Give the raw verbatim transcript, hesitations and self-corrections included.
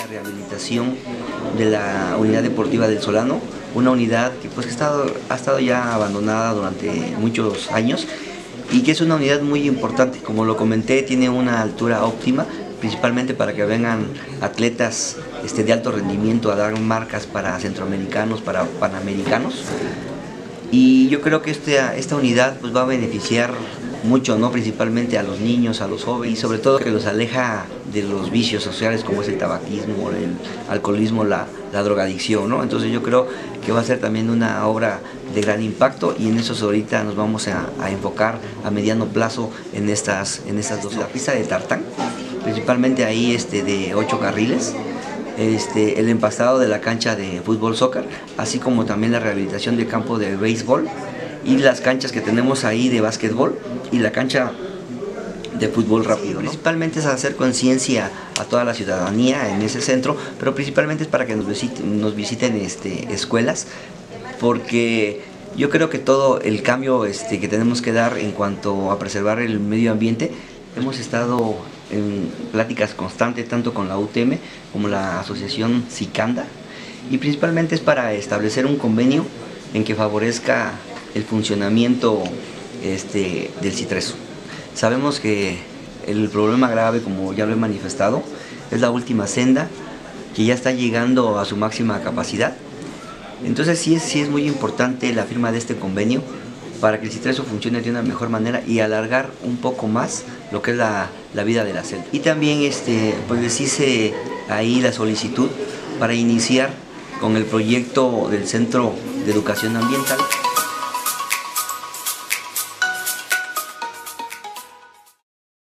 rehabilitación de la unidad deportiva del Solano, una unidad que pues ha estado, ha estado ya abandonada durante muchos años y que es una unidad muy importante. Como lo comenté, tiene una altura óptima, principalmente para que vengan atletas este, de alto rendimiento a dar marcas para centroamericanos, para panamericanos. Y yo creo que esta, esta unidad pues, va a beneficiar mucho, ¿no? Principalmente a los niños, a los jóvenes, y sobre todo que los aleja de los vicios sociales como es el tabaquismo, el alcoholismo, la, la drogadicción, ¿no? Entonces yo creo que va a ser también una obra de gran impacto y en eso ahorita nos vamos a, a enfocar a mediano plazo en estas, en estas dos. La pista de tartán, principalmente ahí este, de ocho carriles. Este, el empastado de la cancha de fútbol soccer, así como también la rehabilitación del campo de béisbol y las canchas que tenemos ahí de básquetbol y la cancha de fútbol rápido, ¿no? Principalmente es hacer conciencia a toda la ciudadanía en ese centro, pero principalmente es para que nos visiten, nos visiten este, escuelas, porque yo creo que todo el cambio este, que tenemos que dar en cuanto a preservar el medio ambiente, hemos estado en pláticas constantes tanto con la U T M como la asociación Sicanda, y principalmente es para establecer un convenio en que favorezca el funcionamiento este, del Citreso. Sabemos que el problema grave, como ya lo he manifestado, es la última senda que ya está llegando a su máxima capacidad. Entonces sí es, sí es muy importante la firma de este convenio para que el Citreso funcione de una mejor manera y alargar un poco más lo que es la, la vida de la selva. Y también este, pues les hice ahí la solicitud para iniciar con el proyecto del Centro de Educación Ambiental.